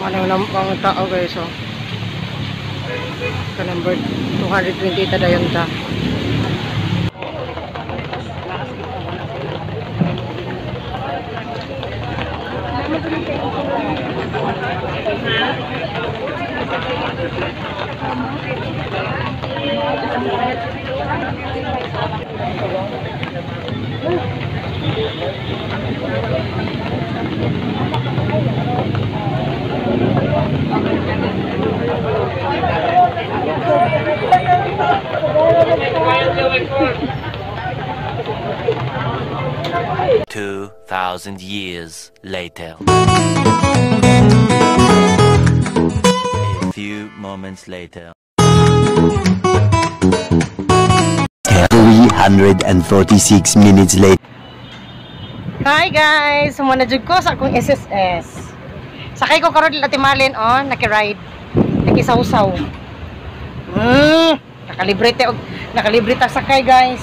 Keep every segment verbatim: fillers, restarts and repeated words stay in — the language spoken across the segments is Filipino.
Manang lampang tao guys, oh. Ka number two hundred twenty ta dayon ta. Two thousand years later. A few moments later. three hundred forty-six minutes later. Hi guys! Sumuna jud ko sa akong S S S. Sakay ko karon dili Timalin, oh, naki-ride. Naki-sausaw. Hmm, nakalibre ta og nakalibre ta sakay guys.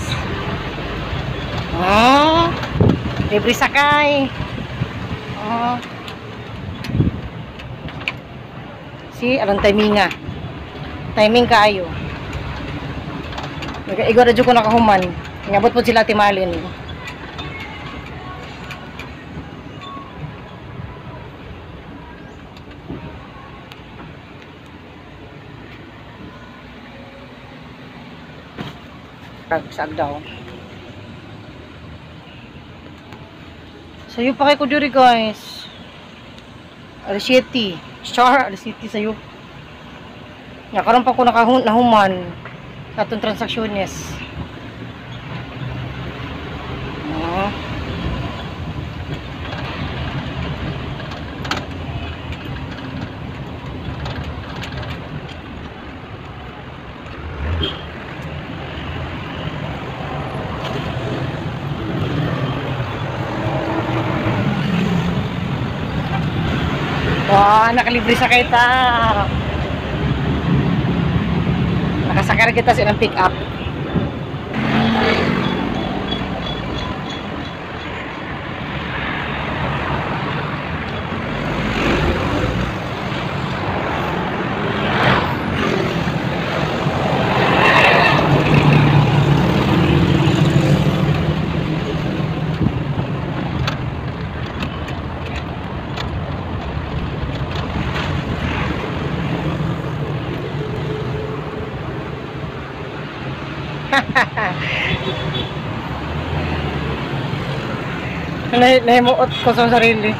Oh. Libre sakay. Oh. Si anong timinga? Timing kaayo. Nag-igo ra jud ko nakahuman. Ngabot po sila Timalin. Sag daw. Sayo pa kay ko diri guys. Alasiyete. Char, alasiyete sayo. Nya karon pa ko nakahun nahuman sa atong transaksyones. Oh. Wah, nakalibre sakay ta. Nakasakay kita sa ilang pick up. Nahimuot ko sa sarili.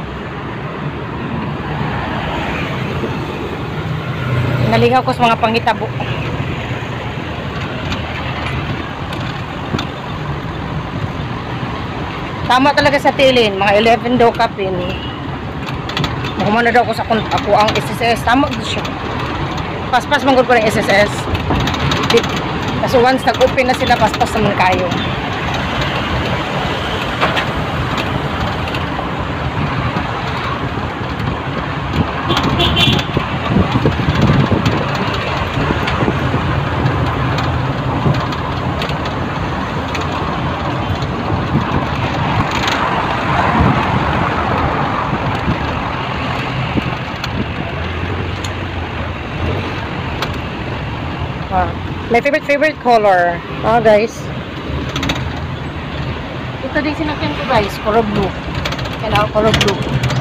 Nalingaw ko sa mga pangitabo. Tama talaga sa tilin, mga eleven daw kapin. Makumana daw ko sa ako ang S S S. Tama ko siya. Paspas manggod ko ng S S S. Kasi once nag-open na sila, paspas naman kayo. My favorite favorite color. Oh guys. Ito din sinakyan ko guys. Color blue. Kailangan color blue.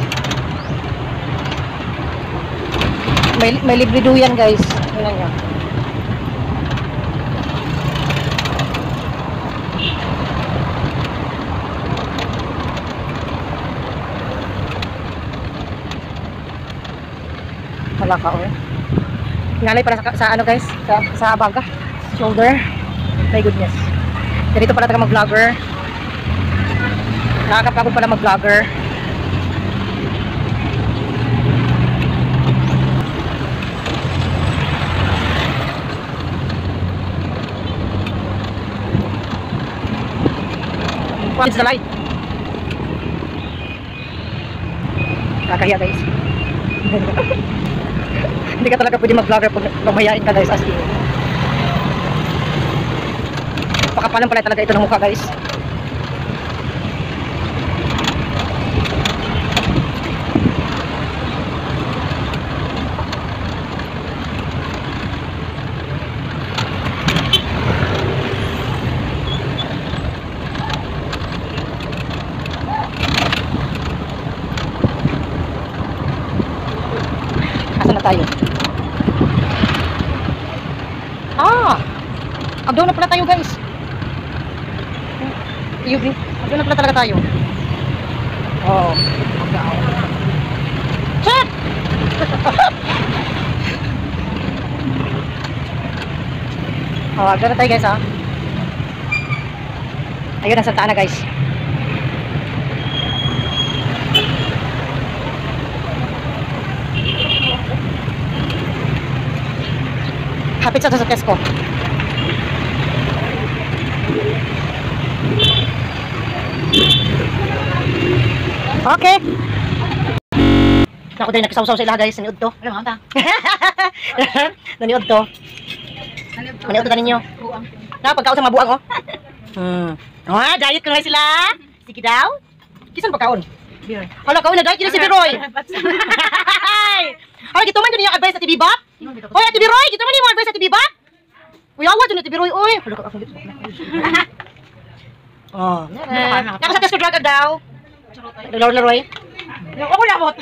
May, may libre duyan guys. Tingnan nyo. Wala ka oh. Ngalay para sa, sa ano guys, sa, sa baga, shoulder. My goodness. Ganito pala taga mag-vlogger. Nakakapagod pala mag-vlogger. What's the light? Kakahiya guys. Hindi ka talaga pwede mag-vlogger pag lumayain ka guys, as in. Pakapalan pala talaga ito ng mukha guys. tayo. Ah! Abdaw na pala tayo, guys. U V. Abdaw na pala talaga tayo. Oh. Shit! Oh, abdaw na tayo, guys, ha. Ayun ang Santa Ana, guys. Hapit sa to sa Tesco. Okay. Ako din nakisawsaw sa ila, guys. Naniod to. Ano nga ta? Naniod to. Naniod to ta ninyo. Na pagkaon sa mabuang, oh. Hmm. Ah, diet ko na sila. Sige daw. Kisan pagkaon? Beer. Hala, kaon na diet kini si Biroy. Ay, gito man din yung advice sa T V Bop. Oy, Ate Biroy, gito man yung advice sa T V Bop. Uy, awa dun Ate Biroy, oy. Hala ka akong dito. Oh, naka sa Tesco Drug daw. Laro-laroy. Ako labot.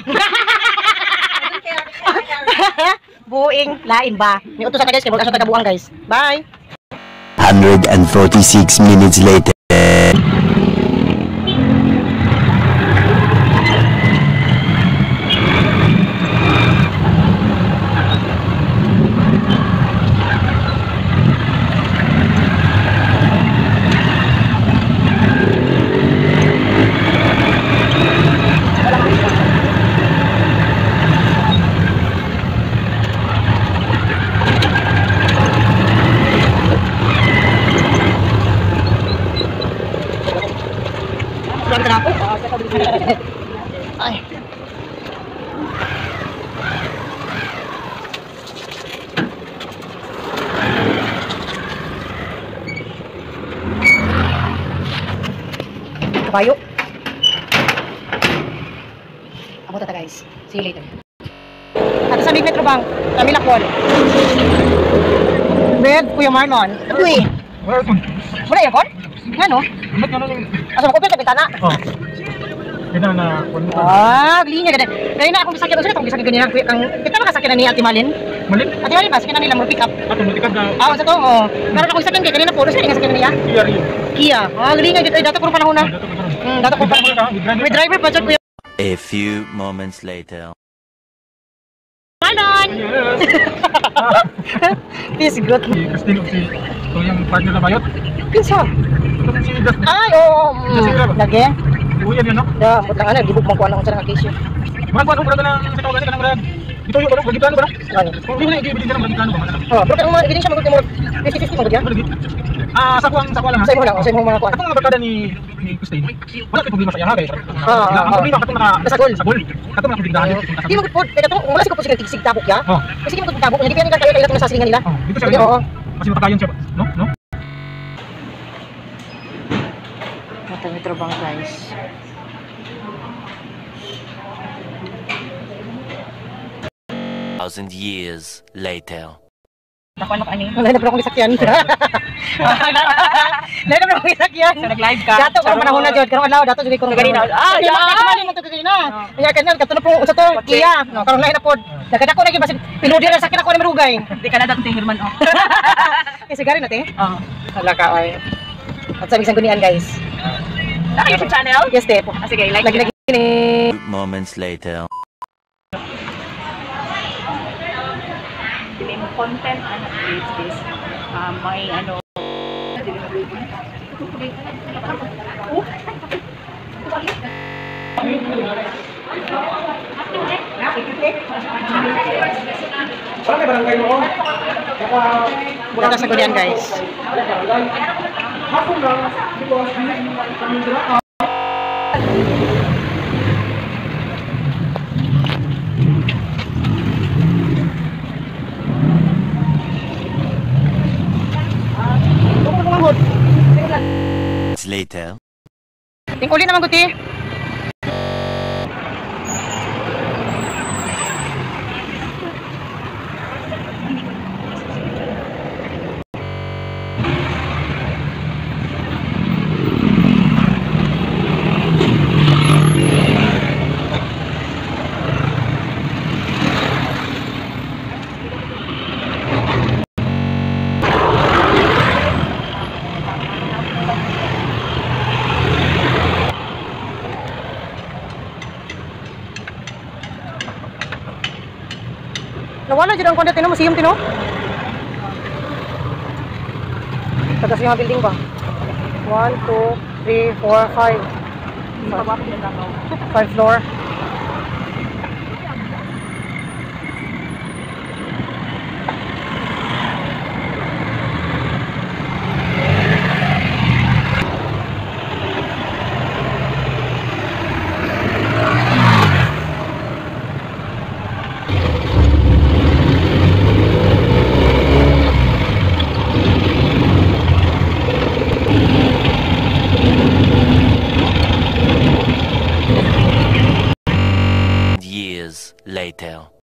Buing lain ba? Ni utos sa guys, kay bulkaso taga buang, guys. Bye. one hundred forty-six minutes later. Ay. Kabayo. Abo ta guys. See you later. Ato sa Metro Bank, kami lakon. Bed, Kuya Marlon. Uy. Wala yan kon? Ngano? Asa mo ko sa bintana? Oh. Kaya na Ah, linya gede. Kaya na akong bisakyan ulit akong bisakyan ganyan kang kita makasakyan ni Ate Malin. Malin? Ate Malin ba sakyan nila mo pick up. Ato mo tikad na. Ah, sa to. Oh. Pero ako sakyan kay kanina puro sa nga sakyan niya. Kia rin. Kia. Ah, linya gede dato puro panahon na. Hmm, dato puro panahon. May driver pa jud ko. A few moments later. Marlon. This good. Si Christine o si ito yung partner na bayot. Kinsa? Ito si Dustin. Ay, oo. Mm. Lagi. Uyan yun, no? Da, mut lang ana gibog man ko anong sa nga case. Mga kung ano na sa kawalan ka ng rag. Ito yung ano, gagitano ba? Ano? Kung di mo na i-ibigin ka ng gagitano ba? Oh, pero kung magiging siya magud mo fifty fifty magud yan. Ah, sa kuwang sa kuwang lang. Sa imo lang, sa imo mga kuan. Ako nga barkada ni ni Christine. Wala kay problema sa iya ha kay. Ah, Ang problema katong naka Sagol. Sagol. Katong naka bigdahan. Di mo pod, kaya to wala siguro sig sig tabok ya. Oh. Kasi di mo tabok, hindi pa nila kaya kaya sa silingan nila. Oh, dito siya. Sige, oo. Kasi matakayon siya, no? No? Mata Metro Bank, guys. Thousand years later. Nakuha ko ani. Wala na pala akong isakyan. Wala na pala akong isakyan. So, nag-live ka? Dato, karong panahon na, Jod. Karong adlaw, dato, Jod. Karong Kaganina. Ah, Kaya yeah. makakasumali mo ito kaganina. Kaya kanyan, kato na po, sa to, Kia. No, karong lain na po. Dagad ako na, kasi pinudi na sakyan ako na marugay. Hindi ka na dating tingirman, oh. Kasi gari na, te. Oo. Hala ka, ay. At sabi sa gunian, guys. Naka-YouTube channel? Yes, te. Ah, sige, like Lagi, it. lagi, ni. Two moments later. Yung content, ano, creates this. Um, may, ano, Buka sa gunian, guys. Later. Tingkuli naman, Guti. Nawala dyan ang konti. Tino, museum, tino. Tagas yung building ba? one, two, three, four, five. five floor. Years later.